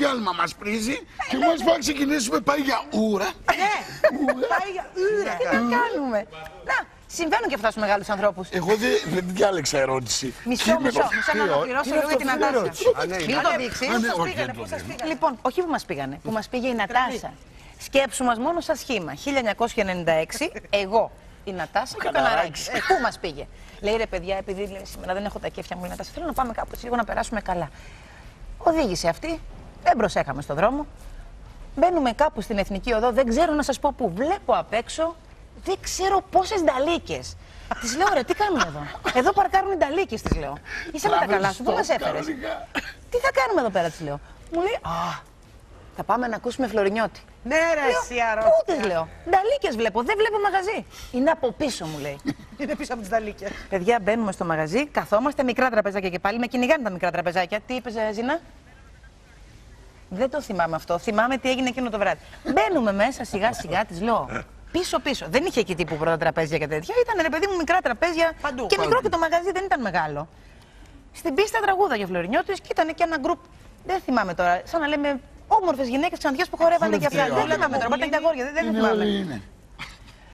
άλμα μας πρίζει και μόλις πάμε να ξεκινήσουμε πάει για ούρα. Ναι, πάει για ούρα. Τι να κάνουμε. Να, συμβαίνουν και αυτά στους μεγάλους ανθρώπους. Εγώ δεν διάλεξα ερώτηση. Μισό να ολοκληρώσω λίγο για την Νατάσα. Μην το δείξεις. Λοιπόν, όχι που μας πήγανε, που μας πήγε η Νατάσα. Σκέψου μας μόνο σαν σχήμα. 1996, εγώ, η Νατάσα και ο Καναράκης. Πού μας πήγε. Λέει ρε παιδιά, επειδή λέει, σήμερα δεν έχω τα κέφια μου, η Νατάσα, θέλω να πάμε κάπου λίγο να περάσουμε καλά. Οδήγησε αυτή, δεν προσέχαμε στον δρόμο. Μπαίνουμε κάπου στην Εθνική Οδό, δεν ξέρω να σας πω πού. Βλέπω απ' έξω, δεν ξέρω πόσες νταλίκες. Της λέω ρε, τι κάνουμε εδώ. Εδώ παρκάρουν οι νταλίκες, της λέω. Είσαι με τα καλά σου, πού μας έφερες. Τι θα κάνουμε εδώ πέρα, της λέω. Μου λέει, θα πάμε να ακούσουμε Φλωρινιώτη. Ναι, ρε, εσύ αρρώστια. Πού τις λέω. Νταλίκες βλέπω, δεν βλέπω μαγαζί. Είναι από πίσω, μου λέει. Είναι πίσω από τις νταλίκες. Παιδιά, μπαίνουμε στο μαγαζί, καθόμαστε μικρά τραπεζάκια και πάλι. Με κυνηγάνε τα μικρά τραπεζάκια. Τι είπες, Ζήνα? Δεν το θυμάμαι αυτό. Θυμάμαι τι έγινε εκείνο το βράδυ. Μπαίνουμε μέσα σιγά-σιγά, της λέω. Πίσω-πίσω. Δεν είχε εκεί τύπου πρώτα τραπέζια και τέτοια. Ήταν ρε παιδί μου μικρά τραπέζια. Παντού. Και μικρό και το μαγαζί δεν ήταν μεγάλο. Στην πίστα τραγούδα για Φλωρινιώτης και ήταν και ένα γκρουπ. Δεν θυμάμαι τώρα. Σαν να λέμε όμορφες γυναίκες ξανθιές που χορεύανε και αυτά. Δεν θυμάμαι τώρα. Ήταν και αγόρια. Δεν θυμάμαι.